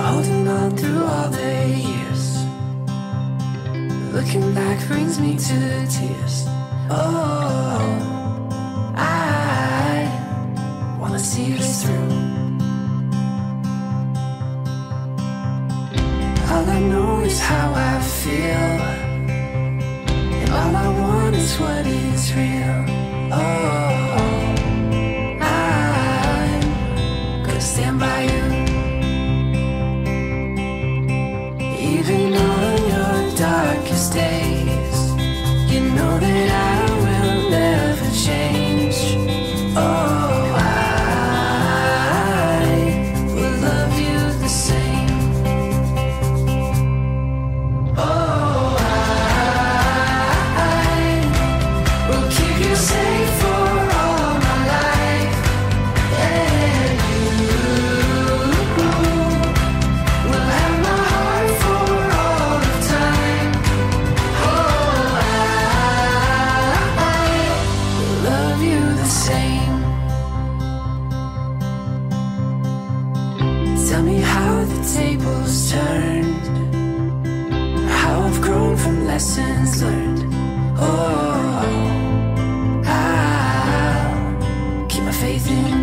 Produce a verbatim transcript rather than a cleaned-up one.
holding on through all the years. Looking back brings me to tears. Oh, I wanna see this through. All I know is how I feel, and all I want is what is real. Oh, I'm gonna stand by you, even on your darkest days. You know that I will never change. Oh, I will love you the same. Oh, I will keep you safe for all my life, and you will have my heart for all of time. Oh, I will love you the same. Tell me how the tables turned, how I've grown from lessons learned. Oh, I'll keep my faith in